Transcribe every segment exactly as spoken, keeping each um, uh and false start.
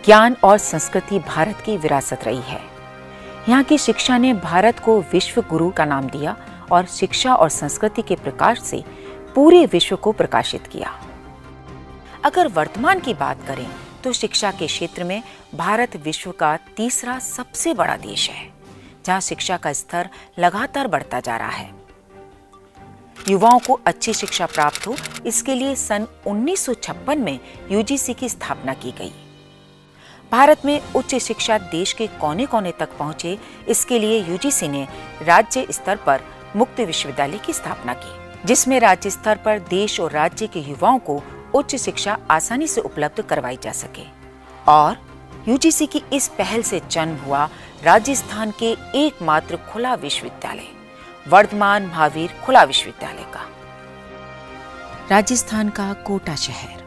ज्ञान और संस्कृति भारत की विरासत रही है। यहाँ की शिक्षा ने भारत को विश्व गुरु का नाम दिया और शिक्षा और संस्कृति के प्रकाश से पूरे विश्व को प्रकाशित किया। अगर वर्तमान की बात करें तो शिक्षा के क्षेत्र में भारत विश्व का तीसरा सबसे बड़ा देश है, जहां शिक्षा का स्तर लगातार बढ़ता जा रहा है। युवाओं को अच्छी शिक्षा प्राप्त हो, इसके लिए सन उन्नीस सौ छप्पन में यूजीसी की स्थापना की गई। भारत में उच्च शिक्षा देश के कोने कोने तक पहुंचे, इसके लिए यूजीसी ने राज्य स्तर पर मुक्त विश्वविद्यालय की स्थापना की, जिसमें राज्य स्तर पर देश और राज्य के युवाओं को उच्च शिक्षा आसानी से उपलब्ध करवाई जा सके। और यूजीसी की इस पहल से जन्म हुआ राजस्थान के एकमात्र खुला विश्वविद्यालय, वर्धमान महावीर खुला विश्वविद्यालय का। राजस्थान का कोटा शहर,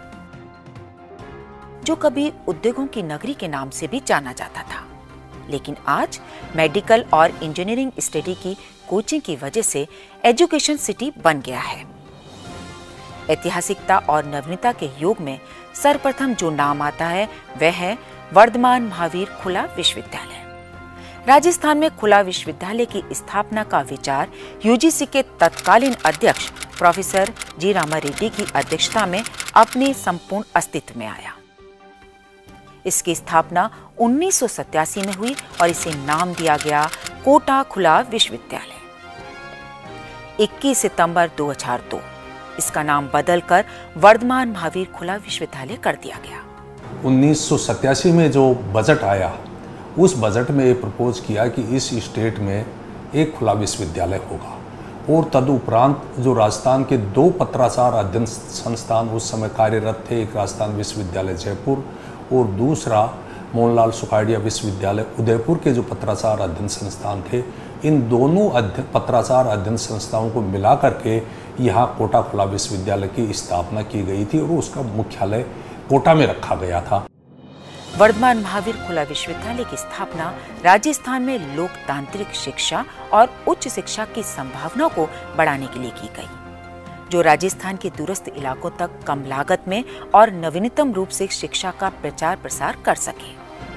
जो कभी उद्योगों की नगरी के नाम से भी जाना जाता था, लेकिन आज मेडिकल और इंजीनियरिंग स्टडी की कोचिंग की वजह से एजुकेशन सिटी बन गया है। ऐतिहासिकता और नवीनता के युग में सर्वप्रथम जो नाम आता है वह है वर्धमान महावीर खुला विश्वविद्यालय। राजस्थान में खुला विश्वविद्यालय की स्थापना का विचार यूजीसी के तत्कालीन अध्यक्ष प्रोफेसर जी रामारेड्डी की अध्यक्षता में अपने संपूर्ण अस्तित्व में आया। इसकी स्थापना उन्नीस सौ सत्तासी में हुई और इसे नाम दिया गया कोटा खुला विश्वविद्यालय। इक्कीस सितंबर दो हज़ार दो इसका नाम बदलकर वर्धमान महावीर खुला विश्वविद्यालय कर दिया गया। उन्नीस सौ सत्तासी में जो बजट आया, उस बजट में ये प्रपोज किया कि इस स्टेट में एक खुला विश्वविद्यालय होगा और तदुपरांत जो राजस्थान के दो पत्राचार अध्ययन संस्थान उस समय कार्यरत थे, एक राजस्थान विश्वविद्यालय जयपुर और दूसरा मोहनलाल सुखाड़िया विश्वविद्यालय उदयपुर के जो पत्राचार अध्ययन संस्थान थे, इन दोनों अध्ययन पत्राचार अध्ययन संस्थाओं को मिला करके यहाँ कोटा खुला विश्वविद्यालय की स्थापना की गई थी और उसका मुख्यालय कोटा में रखा गया था। वर्धमान महावीर खुला विश्वविद्यालय की स्थापना राजस्थान में लोकतांत्रिक शिक्षा और उच्च शिक्षा की संभावनाओं को बढ़ाने के लिए की गई, जो राजस्थान के दूरस्थ इलाकों तक कम लागत में और नवीनतम रूप से शिक्षा का प्रचार प्रसार कर सके।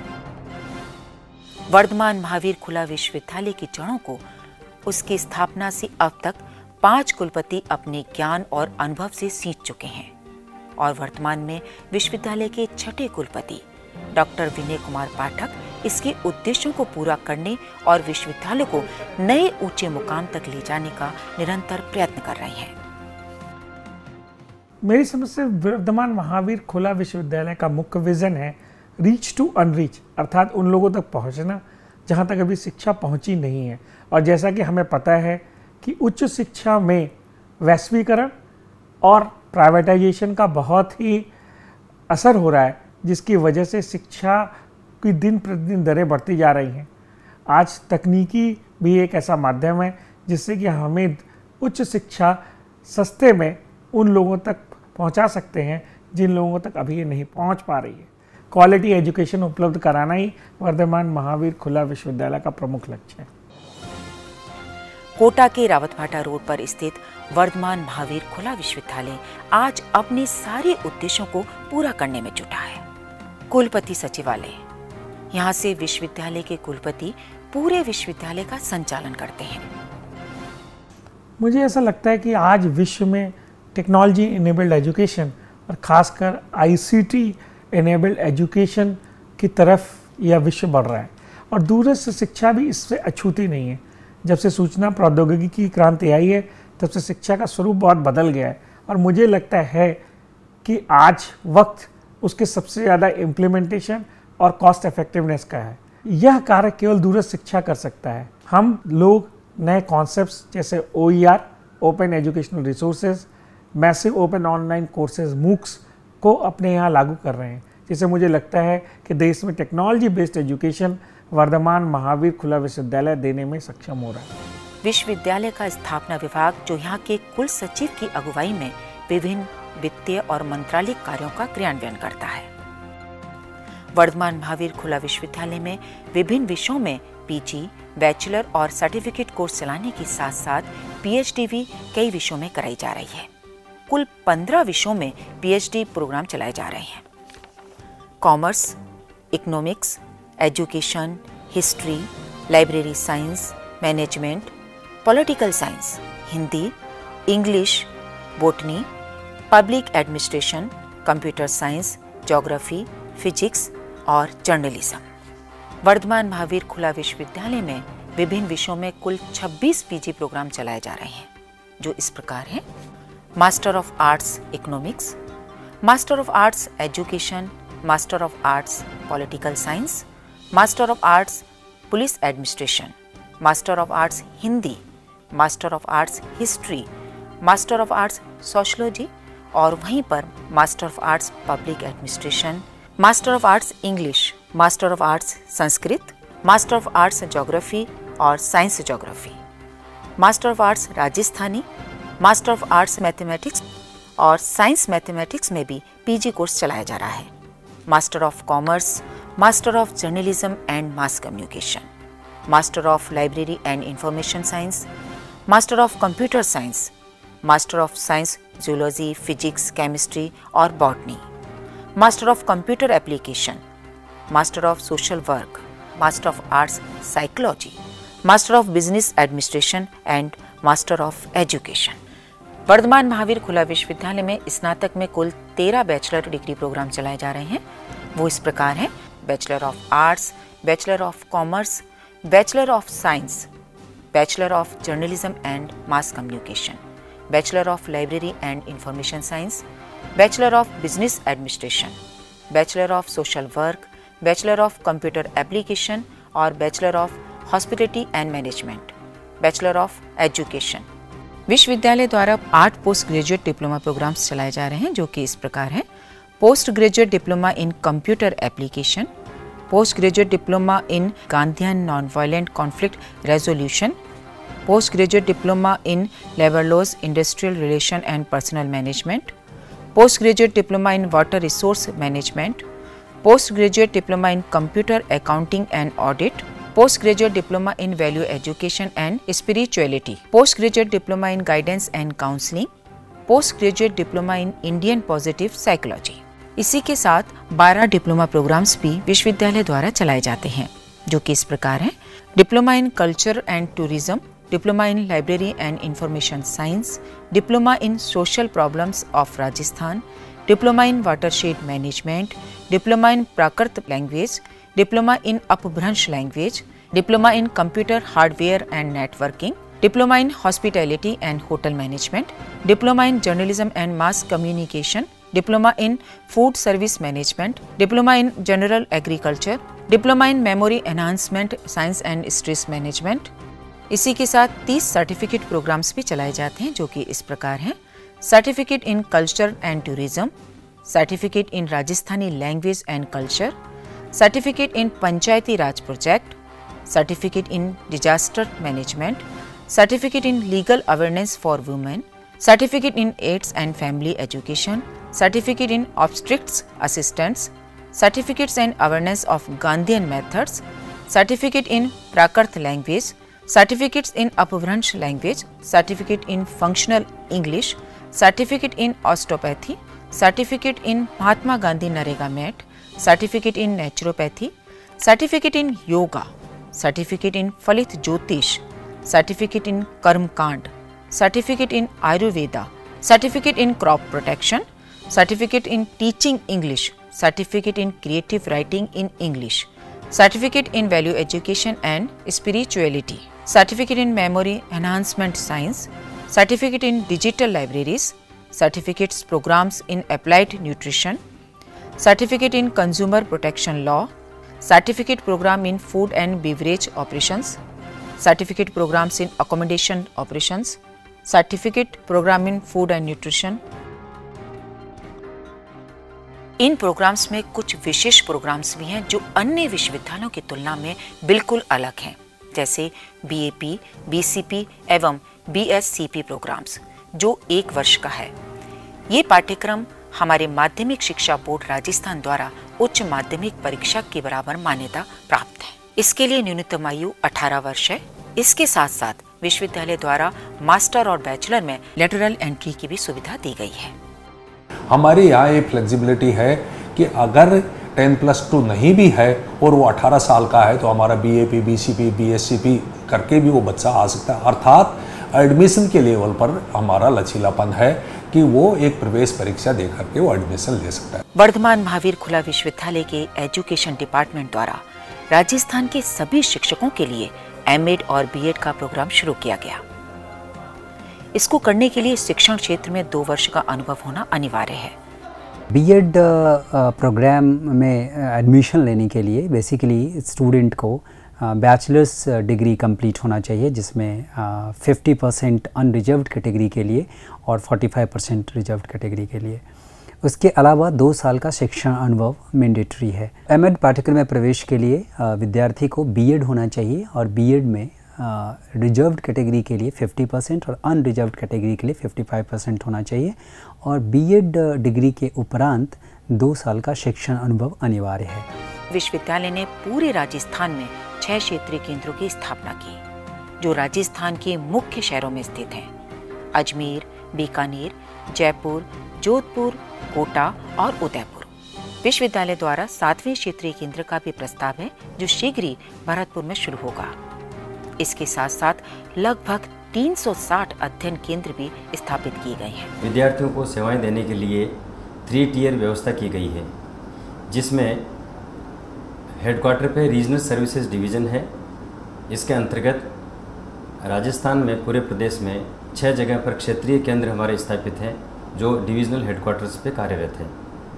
वर्धमान महावीर खुला विश्वविद्यालय की जड़ों को उसकी स्थापना से अब तक पांच कुलपति अपने ज्ञान और अनुभव से सींच चुके हैं और वर्तमान में विश्वविद्यालय के छठे कुलपति डॉक्टर विनय कुमार पाठक इसके उद्देश्यों को पूरा करने और विश्वविद्यालय को नए ऊंचे मुकाम तक ले जाने का निरंतर प्रयत्न कर रहे हैं। मेरी समझ से वर्धमान महावीर खुला विश्वविद्यालय का मुख्य विजन है रीच टू अनरीच, अर्थात उन लोगों तक पहुंचना जहां तक अभी शिक्षा पहुंची नहीं है। और जैसा कि हमें पता है कि उच्च शिक्षा में वैश्वीकरण और प्राइवेटाइजेशन का बहुत ही असर हो रहा है, जिसकी वजह से शिक्षा की दिन प्रतिदिन दरें बढ़ती जा रही हैं। आज तकनीकी भी एक ऐसा माध्यम है जिससे कि हमें उच्च शिक्षा सस्ते में उन लोगों तक पहुंचा सकते हैं जिन लोगों तक अभी ये नहीं पहुंच पा रही है। क्वालिटी एजुकेशन उपलब्ध कराना ही वर्धमान महावीर खुला विश्वविद्यालय का प्रमुख लक्ष्य है। कोटा के रावतभाटा रोड पर स्थित वर्धमान महावीर खुला विश्वविद्यालय आज अपने सारे उद्देश्यों को पूरा करने में जुटा है। कुलपति सचिवालय, यहाँ से विश्वविद्यालय के कुलपति पूरे विश्वविद्यालय का संचालन करते हैं। मुझे ऐसा लगता है कि आज विश्व में टेक्नोलॉजी इनेबल्ड एजुकेशन और खासकर आईसीटी इनेबल्ड एजुकेशन की तरफ यह विश्व बढ़ रहा है और दूरस्थ शिक्षा भी इससे अछूती नहीं है। जब से सूचना प्रौद्योगिकी की क्रांति आई है तब से शिक्षा का स्वरूप बहुत बदल गया है और मुझे लगता है कि आज वक्त उसके सबसे ज़्यादा इम्प्लीमेंटेशन और कॉस्ट इफेक्टिवनेस का है। यह कार्य केवल दूरस्थ शिक्षा कर सकता है। हम लोग नए कॉन्सेप्ट्स जैसे O E R, open educational resources, massive open online courses MOOCs को अपने यहाँ लागू कर रहे हैं, जिससे मुझे लगता है कि देश में technology based education Vardhman Mahaveer खुला विश्वविद्यालय देने में सक्षम हो रहा है। विश्वविद्यालय का स्थापना विभाग, जो यहाँ के कुल सचिव की अगुवाई में विभिन्न वित्तीय और मंत्रालय कार्यों का क्रियान्वयन करता है। वर्धमान महावीर खुला विश्वविद्यालय में विभिन्न विषयों में पीजी, बैचलर और सर्टिफिकेट कोर्स चलाने के साथ साथ पीएचडी भी कई विषयों में कराई जा रही है। कुल पंद्रह विषयों में पीएचडी प्रोग्राम चलाए जा रहे हैं। Commerce, economics, education, history, library science, management, political science, Hindi, English, botany, public administration, computer science, geography, physics और जर्नलिज्म। वर्धमान महावीर खुला विश्वविद्यालय में विभिन्न विषयों में कुल छब्बीस पीजी प्रोग्राम चलाए जा रहे हैं, जो इस प्रकार हैं: master of arts economics, master of arts education, master of arts political science, master of arts police administration, master of arts Hindi, master of arts history, master of arts sociology और वहीं पर master of arts public administration, master of arts English, master of arts Sanskrit, master of arts geography और science geography, master of arts Rajasthani, master of arts mathematics और science mathematics में भी PG course चलाया जा रहा है, master of commerce, master of journalism and mass communication, master of library and information science, master of computer science, master of science zoology, physics, chemistry और botany, master of computer application, master of social work, master of arts psychology, master of business administration and master of education. Vardhman Mahaveer खुला विश्वविद्यालय में स्नातक में कुल तेरह bachelor degree programme चलाए जा रहे हैं। वो इस प्रकार हैं: bachelor of arts, bachelor of commerce, bachelor of science, bachelor of journalism and mass communication, bachelor of library and information science, bachelor of business administration, bachelor of social work, bachelor of computer application और bachelor of hospitality and management, bachelor of education. विश्वविद्यालय द्वारा आठ post graduate diploma programmes चलाए जा रहे हैं, जो कि इस प्रकार हैं: post graduate diploma in computer application, post graduate diploma in Gandhian non violent conflict resolution, post graduate diploma in labour laws, industrial relation and personal management, post graduate diploma in water resource management, post graduate diploma in computer accounting and audit, post graduate diploma in value education and spirituality, post graduate diploma in guidance and counselling, post graduate diploma in Indian positive psychology. इसी के साथ बारह diploma programmes भी विश्वविद्यालय द्वारा चलाए जाते हैं, जो कि इस प्रकार हैं: diploma in culture and tourism, diploma in library and information science, diploma in social problems of Rajasthan, diploma in watershed management, diploma in Prakrit language, diploma in Apabhramsha language, diploma in computer hardware and networking, diploma in hospitality and hotel management, diploma in journalism and mass communication, diploma in food service management, diploma in general agriculture, diploma in memory enhancement science and stress management. इसी के साथ तीस certificate programmes भी चलाए जाते हैं, जो कि इस प्रकार हैं: certificate in culture and tourism, certificate in Rajasthani language and culture, certificate in panchayati raj project, certificate in disaster management, certificate in legal awareness for women, certificate in AIDS and family education, certificate in obstetrics assistants, certificates and awareness of Gandhian methods, certificate in Prakrit language, certificates in Apabhramsha language, certificate in functional English, certificate in osteopathy, certificate in Mahatma Gandhi NREGA mate, certificate in naturopathy, certificate in yoga, certificate in phalit jyotish, certificate in karmkand, certificate in Ayurveda, certificate in crop protection, certificate in teaching English, certificate in creative writing in English, certificate in value education and spirituality, certificate in memory enhancement science, certificate in digital libraries, certificates programmes in applied nutrition, certificate in consumer protection law, certificate programme in food and beverage operations, certificate programmes in accommodation operations, certificate programme in food and nutrition. In programmes में कुछ विशेष programmes भी हैं जो अन्य विश्वविद्यालयों की तुलना में बिल्कुल अलग हैं, जैसे बीएपी, बीसीपी एवं बीएससीपी प्रोग्राम्स, जो एक वर्ष का है। ये पाठ्यक्रम हमारे माध्यमिक शिक्षा बोर्ड राजस्थान द्वारा उच्च माध्यमिक परीक्षा के बराबर मान्यता प्राप्त है। इसके लिए न्यूनतम आयु अठारह वर्ष है। इसके साथ साथ विश्वविद्यालय द्वारा मास्टर और बैचलर में लेटरल एंट्री की भी सुविधा दी गई है। हमारे यहाँ ये फ्लेक्सिबिलिटी है कि अगर टेन प्लस टू नहीं भी है और वो अठारह साल का है तो हमारा B A P, B C P, B S C P करके भी वो बच्चा आ सकता है। अर्थात एडमिशन के लेवल पर हमारा लचीलापन है कि वो एक प्रवेश परीक्षा दे करके वो एडमिशन ले सकता है। वर्धमान महावीर खुला विश्वविद्यालय के एजुकेशन डिपार्टमेंट द्वारा राजस्थान के सभी शिक्षकों के लिए एम.एड और बी.एड का प्रोग्राम शुरू किया गया। इसको करने के लिए शिक्षण क्षेत्र में दो वर्ष का अनुभव होना अनिवार्य है। बी.एड प्रोग्राम में एडमिशन लेने के लिए बेसिकली स्टूडेंट को बैचलर्स डिग्री कंप्लीट होना चाहिए, जिसमें फिफ्टी परसेंट अनरिजर्व्ड कैटेगरी के लिए और forty five percent reserved category के लिए। उसके अलावा दो साल का शिक्षण अनुभव मैंडेटरी है। एम.एड पाठ्यक्रम में प्रवेश के लिए विद्यार्थी को बी.एड होना चाहिए और बी.एड में रिजर्व्ड कैटेगरी के लिए फिफ्टी परसेंट और अनरिजर्व्ड कैटेगरी के लिए फिफ्टी फाइव परसेंट होना चाहिए और बी.एड डिग्री के उपरांत दो साल का शिक्षण अनुभव अनिवार्य है। विश्वविद्यालय ने पूरे राजस्थान में छह क्षेत्रीय केंद्रों की स्थापना की, जो राजस्थान के मुख्य शहरों में स्थित हैं: अजमेर, बीकानेर, जयपुर, जोधपुर, कोटा और उदयपुर। विश्वविद्यालय द्वारा सातवें क्षेत्रीय केंद्र का भी प्रस्ताव है, जो शीघ्र ही भरतपुर में शुरू होगा। इसके साथ साथ लगभग तीन सौ साठ अध्ययन केंद्र भी स्थापित किए गए हैं। विद्यार्थियों को सेवाएं देने के लिए थ्री टियर व्यवस्था की गई है, जिसमें हेडक्वार्टर पे रीजनल सर्विसेज डिवीज़न है। इसके अंतर्गत राजस्थान में पूरे प्रदेश में छह जगह पर क्षेत्रीय केंद्र हमारे स्थापित हैं, जो डिविजनल हेडक्वार्टर्स पे कार्यरत हैं।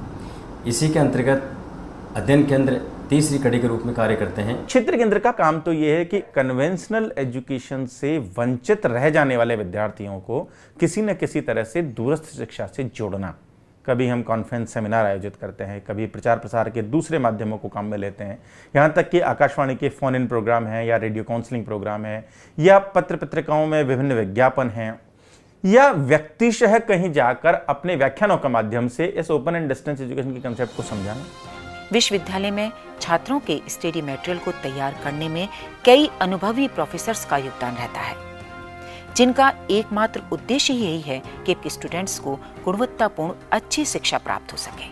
इसी के अंतर्गत अध्ययन केंद्र तीसरी कड़ी के रूप में कार्य करते हैं। क्षेत्र केंद्र का काम तो ये है कि कन्वेंशनल एजुकेशन से वंचित रह जाने वाले विद्यार्थियों को किसी न किसी तरह से दूरस्थ शिक्षा से जोड़ना। कभी हम कॉन्फ्रेंस सेमिनार आयोजित करते हैं, कभी प्रचार प्रसार के दूसरे माध्यमों को काम में लेते हैं, यहाँ तक कि आकाशवाणी के फ़ोन इन प्रोग्राम हैं या रेडियो काउंसलिंग प्रोग्राम है या पत्र पत्रिकाओं में विभिन्न विज्ञापन हैं या व्यक्तिशः कहीं जाकर अपने व्याख्यानों के माध्यम से इस ओपन एंड डिस्टेंस एजुकेशन के कंसेप्ट को समझाना। विश्वविद्यालय में छात्रों के स्टडी मटेरियल को तैयार करने में कई अनुभवी प्रोफेसर्स का योगदान रहता है, जिनका एकमात्र उद्देश्य यही है कि स्टूडेंट्स को गुणवत्तापूर्ण अच्छी शिक्षा प्राप्त हो सके।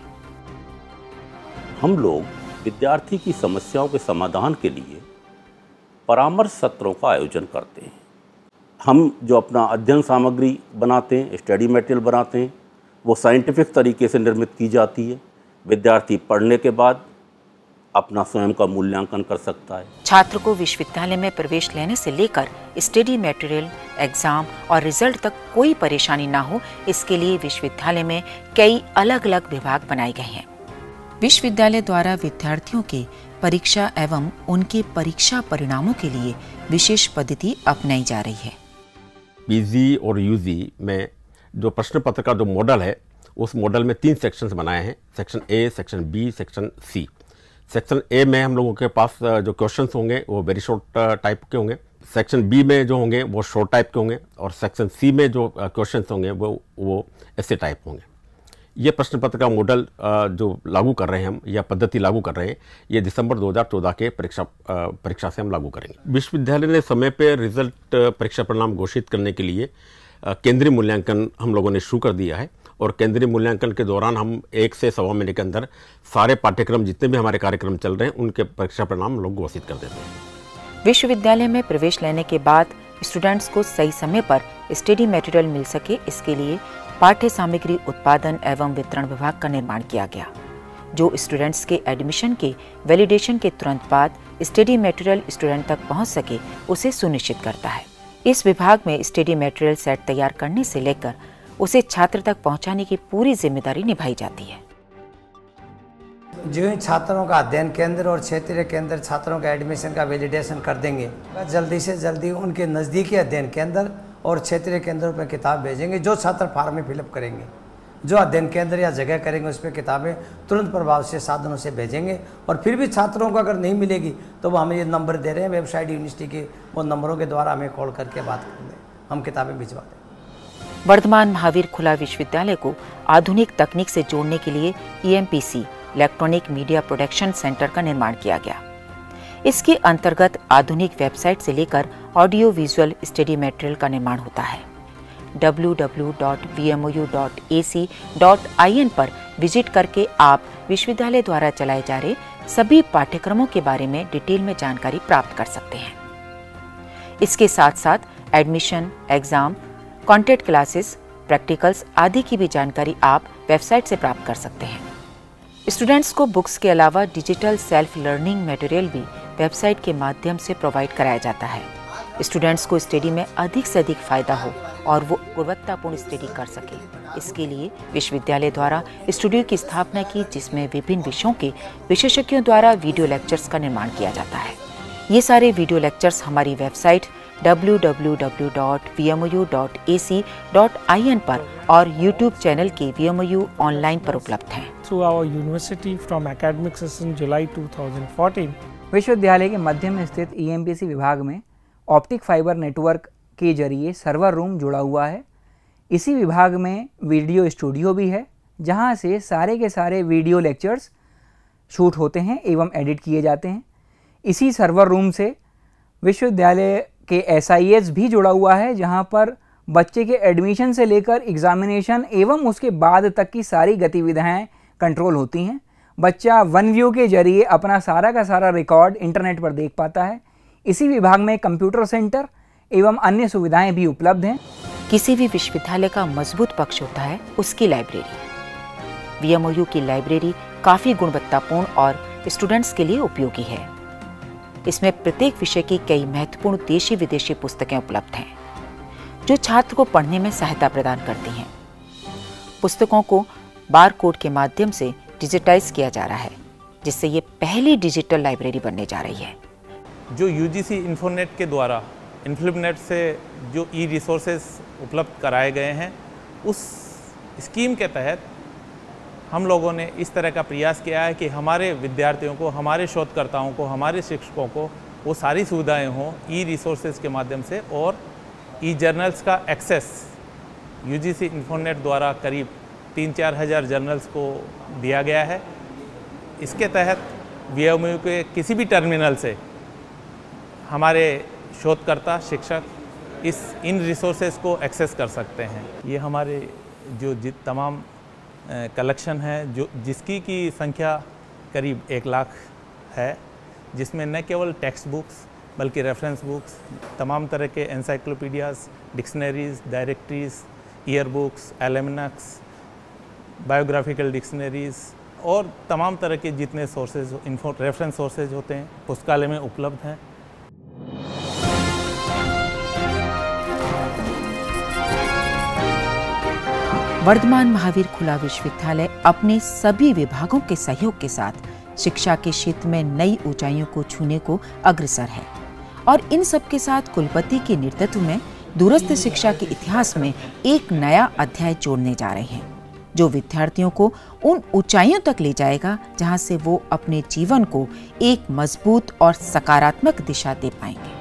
हम लोग विद्यार्थी की समस्याओं के समाधान के लिए परामर्श सत्रों का आयोजन करते हैं। हम जो अपना अध्ययन सामग्री बनाते हैं, स्टडी मटेरियल बनाते हैं, वो साइंटिफिक तरीके से निर्मित की जाती है। विद्यार्थी पढ़ने के बाद अपना स्वयं का मूल्यांकन कर सकता है। छात्र को विश्वविद्यालय में प्रवेश लेने से लेकर स्टडी मटेरियल, एग्जाम और रिजल्ट तक कोई परेशानी ना हो, इसके लिए विश्वविद्यालय में कई अलग अलग विभाग बनाए गए हैं। विश्वविद्यालय द्वारा विद्यार्थियों के परीक्षा एवं उनके परीक्षा परिणामों के लिए विशेष पद्धति अपनाई जा रही है। पीजी और यूजी में जो प्रश्न पत्र का जो मॉडल है, उस मॉडल में तीन सेक्शंस बनाए हैं, section A, section B, section C. Section A में हम लोगों के पास जो क्वेश्चंस होंगे वो वेरी शॉर्ट टाइप के होंगे, सेक्शन बी में जो होंगे वो शॉर्ट टाइप के होंगे और सेक्शन सी में जो क्वेश्चंस होंगे वो वो ऐसे टाइप होंगे। ये प्रश्न पत्र का मॉडल जो लागू कर रहे हैं हम या पद्धति लागू कर रहे हैं, ये दिसंबर दो हज़ार चौदह के परीक्षा परीक्षा से हम लागू करेंगे। विश्वविद्यालय ने समय पर रिजल्ट परीक्षा परिणाम घोषित करने के लिए केंद्रीय मूल्यांकन हम लोगों ने शुरू कर दिया है और केंद्रीय मूल्यांकन के दौरान हम एक से सवा महीने के अंदर सारे पाठ्यक्रम, जितने भी हमारे कार्यक्रम चल रहे हैं, उनके परीक्षा परिणाम लोग घोषित कर देते हैं। विश्वविद्यालय में प्रवेश लेने के बाद स्टूडेंट्स को सही समय पर स्टडी मटेरियल मिल सके, इसके लिए पाठ्य सामग्री उत्पादन एवं वितरण विभाग का निर्माण किया गया, जो स्टूडेंट्स के एडमिशन के वैलिडेशन के तुरंत बाद स्टडी मटेरियल स्टूडेंट तक पहुंच सके, उसे सुनिश्चित करता है। इस विभाग में स्टडी मटेरियल सेट तैयार करने से लेकर उसे छात्र तक पहुंचाने की पूरी जिम्मेदारी निभाई जाती है। जो ही छात्रों का अध्ययन केंद्र और क्षेत्रीय केंद्र छात्रों का एडमिशन का वैलिडेशन कर देंगे, जल्दी से जल्दी उनके नज़दीकी अध्ययन केंद्र और क्षेत्रीय केंद्रों पर किताब भेजेंगे। जो छात्र फार्म में फिलअप करेंगे, जो अध्ययन केंद्र या जगह करेंगे, उस पर किताबें तुरंत प्रभाव से साधनों से भेजेंगे। और फिर भी छात्रों को अगर नहीं मिलेगी तो वो हमें ये नंबर दे रहे हैं वेबसाइट यूनिवर्सिटी के, वो नंबरों के द्वारा हमें कॉल करके बात कर दें, हम किताबें भिजवा दें। वर्धमान महावीर खुला विश्वविद्यालय को आधुनिक तकनीक से जोड़ने के लिए E M P C electronic media production centre का निर्माण किया गया। इसके अंतर्गत आधुनिक वेबसाइट से लेकर ऑडियो विजुअल स्टडी मटेरियल का निर्माण होता है। W W W dot V M O U dot A C dot I N पर विजिट करके आप विश्वविद्यालय द्वारा चलाए जा रहे सभी पाठ्यक्रमों के बारे में डिटेल में जानकारी प्राप्त कर सकते हैं। इसके साथ साथ admission, exam, content classes, practicals आदि की भी जानकारी आप वेबसाइट से प्राप्त कर सकते हैं। स्टूडेंट्स को बुक्स के अलावा डिजिटल सेल्फ लर्निंग मटेरियल भी वेबसाइट के माध्यम से प्रोवाइड कराया जाता है। स्टूडेंट्स को स्टडी में अधिक से अधिक फायदा हो और वो गुणवत्तापूर्ण स्टडी कर सके, इसके लिए विश्वविद्यालय द्वारा स्टूडियो की स्थापना की, जिसमें विभिन्न विषयों के विशेषज्ञों द्वारा वीडियो लेक्चर्स का निर्माण किया जाता है। ये सारे वीडियो लेक्चर्स हमारी website W W W dot V M O U dot A C dot I N पर और यूट्यूब चैनल के V M O U online पर उपलब्ध हैं। Through our university from academic session July two thousand fourteen, विश्वविद्यालय के मध्य में स्थित ई एम पी सी विभाग में ऑप्टिक फाइबर नेटवर्क के जरिए सर्वर रूम जुड़ा हुआ है। इसी विभाग में वीडियो स्टूडियो भी है, जहां से सारे के सारे वीडियो लेक्चर्स शूट होते हैं एवं एडिट किए जाते हैं। इसी सर्वर रूम से विश्वविद्यालय के एस आई एस भी जुड़ा हुआ है, जहां पर बच्चे के एडमिशन से लेकर एग्जामिनेशन एवं उसके बाद तक की सारी गतिविधियाँ कंट्रोल होती हैं। बच्चा वन व्यू के जरिए अपना सारा का सारा रिकॉर्ड इंटरनेट पर देख पाता है। इसी विभाग में कंप्यूटर सेंटर एवं अन्य सुविधाएं भी उपलब्ध हैं। किसी भी विश्वविद्यालय का मजबूत पक्ष होता है उसकी library. V M O U की लाइब्रेरी काफ़ी गुणवत्तापूर्ण और स्टूडेंट्स के लिए उपयोगी है। इसमें प्रत्येक विषय की कई महत्वपूर्ण देशी विदेशी पुस्तकें उपलब्ध हैं, जो छात्र को पढ़ने में सहायता प्रदान करती हैं। पुस्तकों को बार कोड के माध्यम से डिजिटाइज किया जा रहा है, जिससे ये पहली डिजिटल लाइब्रेरी बनने जा रही है। जो यू जी सी इन्फोनेट के द्वारा इन्फ्लिपनेट से जो ई रिसोर्सेज उपलब्ध कराए गए हैं, उस स्कीम के तहत हम लोगों ने इस तरह का प्रयास किया है कि हमारे विद्यार्थियों को, हमारे शोधकर्ताओं को, हमारे शिक्षकों को वो सारी सुविधाएं हों ई रिसोर्सेज के माध्यम से, और ई जर्नल्स का access U G C Infonet द्वारा करीब तीन चार हज़ार जर्नल्स को दिया गया है। इसके तहत वी एम ओ यू के किसी भी टर्मिनल से हमारे शोधकर्ता, शिक्षक इस इन रिसोर्सेज को एक्सेस कर सकते हैं। ये हमारे जो जित तमाम कलेक्शन है, जो जिसकी की संख्या करीब एक लाख है, जिसमें न केवल टेक्स्ट बुक्स बल्कि रेफरेंस बुक्स, तमाम तरह के encyclopaedias, dictionaries, directories, year books, almanacs, biographical dictionaries और तमाम तरह के जितने सोर्सेज, इन्फो रेफरेंस सोर्सेज होते हैं, पुस्तकालय में उपलब्ध हैं। वर्धमान महावीर खुला विश्वविद्यालय अपने सभी विभागों के सहयोग के साथ शिक्षा के क्षेत्र में नई ऊंचाइयों को छूने को अग्रसर है, और इन सब के साथ कुलपति के नेतृत्व में दूरस्थ शिक्षा के इतिहास में एक नया अध्याय जोड़ने जा रहे हैं, जो विद्यार्थियों को उन ऊंचाइयों तक ले जाएगा जहां से वो अपने जीवन को एक मजबूत और सकारात्मक दिशा दे पाएंगे।